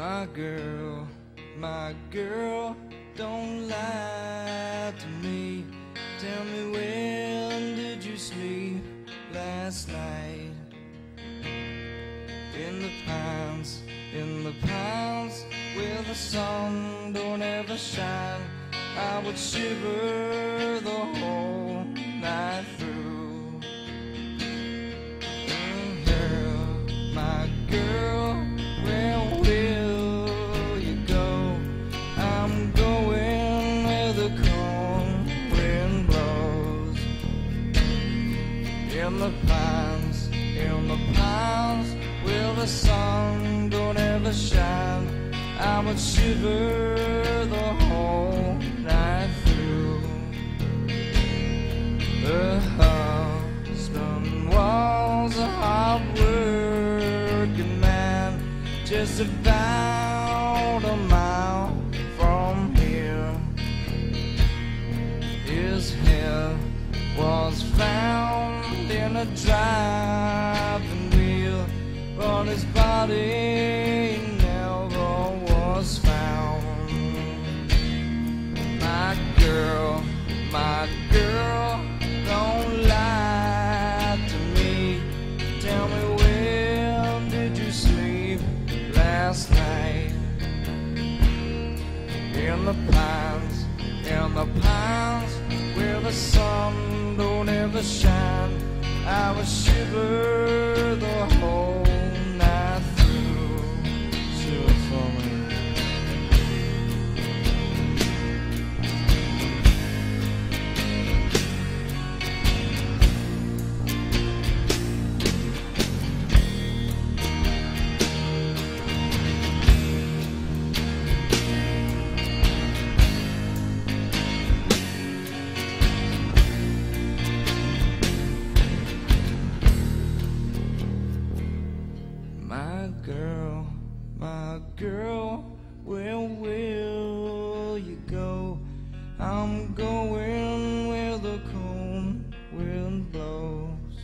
my girl, don't lie to me. Tell me, when did you sleep last night? In the pines, where the sun don't ever shine, I would shiver the whole night through. My girl, where will you go? I'm going where the cold wind blows. In the pines, where the sun don't ever shine, I would shiver the whole night through. The husband was a hard-working man, just about a mile from here. His head was found in a driving wheel, but his body never was found. My girl, don't lie to me. Tell me, when did you sleep last night? In the pines, where the sun don't ever shine, I would shiver the whole night through. Shiver for me. My girl, where will you go? I'm going where the cold wind blows.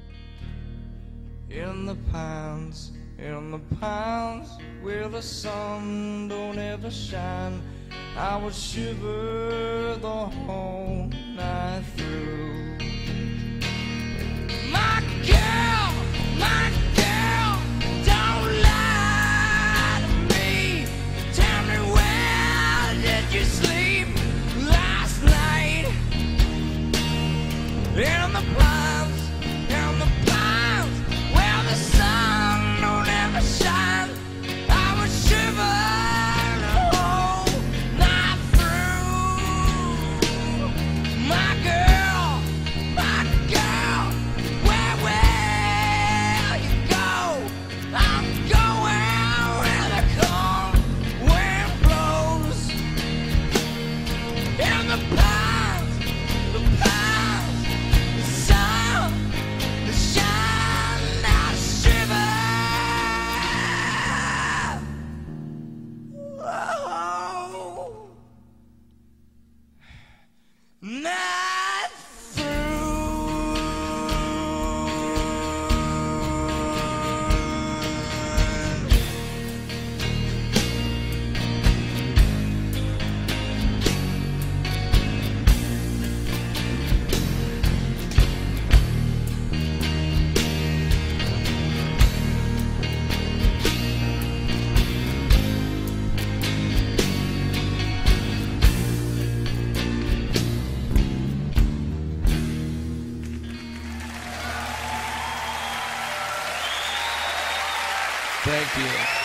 In the pines, where the sun don't ever shine, I would shiver the whole night through. My girl, don't lie to me. Tell me, where did you sleep last night? In the pines, where the sun don't ever shine, I would shiver the whole night through. My girl, where will you go? I'm going where the cold wind blows. In the pines, the sun, the shine, I shiver. Oh, night through. Thank you.